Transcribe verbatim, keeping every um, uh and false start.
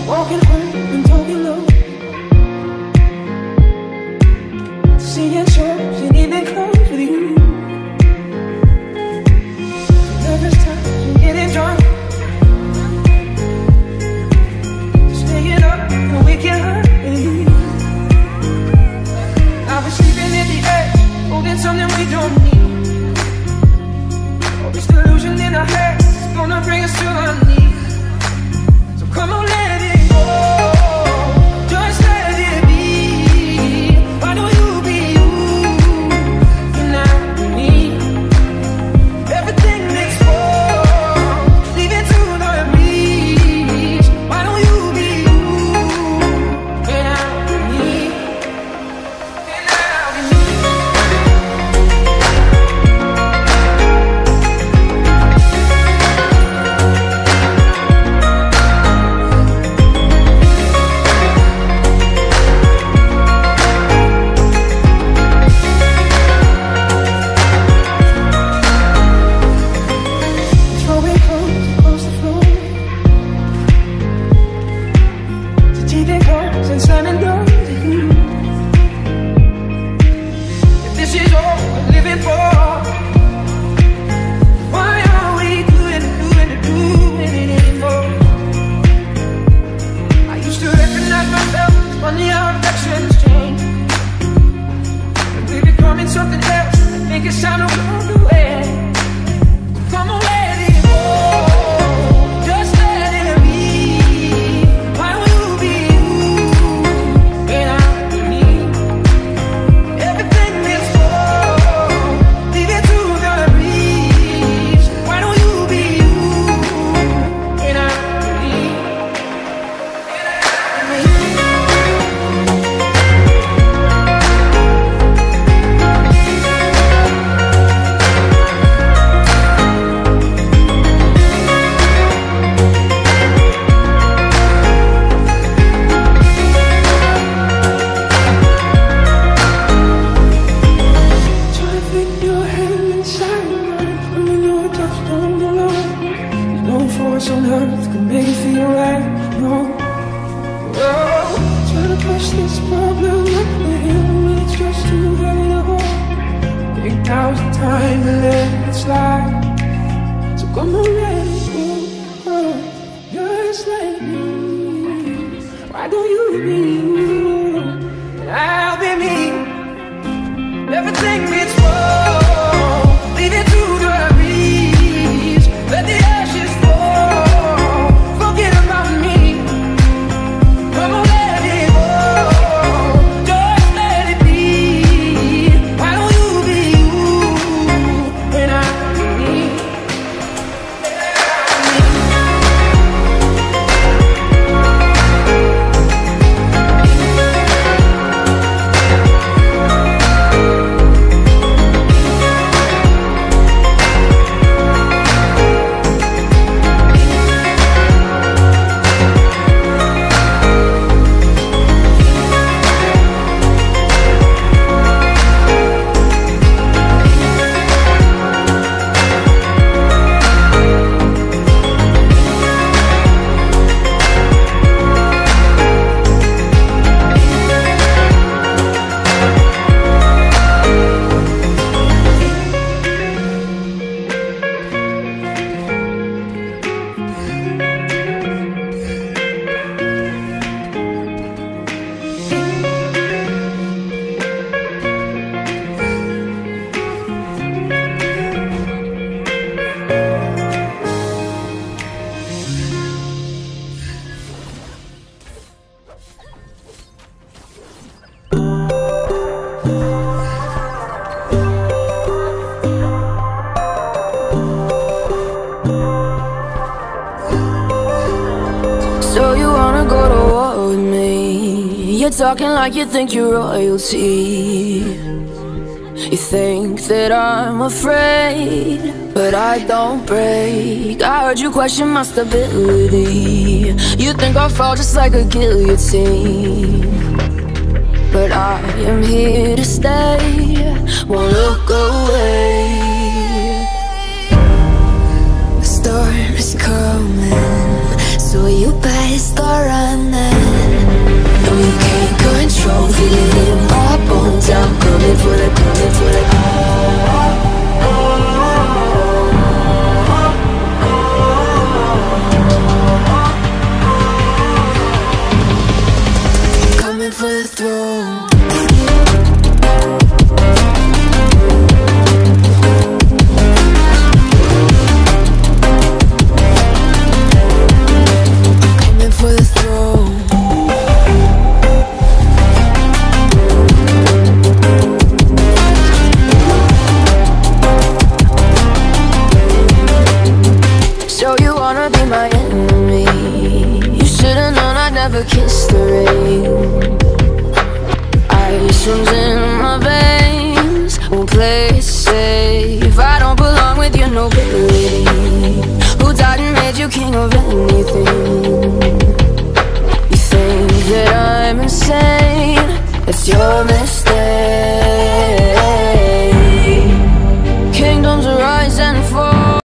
Walking home and talking low, seeing shows and even close with you. Nervous times and getting drunk, staying up and waking up with you. I've been sleeping in the air, holding something we don't need. All this delusion in our heads is gonna bring us to our knees. So come on, let it go, just let it be. Why don't you be you, and not me? Everything makes wrong, leave it to the breeze. Why don't you be you, and not me? And not me. Throwing clothes across the floor, strategic calls and slamming doors at you. If this is all we're living for, why are we doing it, doing it, doing it anymore? I used to recognize myself, it's funny how affections change. But we're becoming something else, make it sound a world away. Come on, let it go, just let it be. Why don't you be you, and not me? Everything is wrong, leave it to the breeze. Why don't you be you, and not me? Try to fit your hand inside mine, when you know it just don't belong. There's no force on earth can make it feel right, no. Oh, try to push this problem up the hill when it's just too heavy to hold. Think now's the time to let it slide. So come on, let it go, oh, just let it be. Why don't you be you, and I'll be me? Everything is wrong, leave it to the breeze. Let the ashes fall, forget about me. Come on, let it go, just let it be. Why don't you be you, and not me? So you wanna go to war with me? You're talking like you think you're royalty. You think that I'm afraid, but I don't break. I heard you question my stability. You think I'll fall just like a guillotine, but I am here to stay, won't look away. The storm is coming, so you better eyes start running. No, you can't control, feel it in my bones. I'm coming for the, coming for the coming for the throne. Kiss the rain. Ice runs in my veins. Won't play it safe. I don't belong with your nobility. Who died and made you king of anything?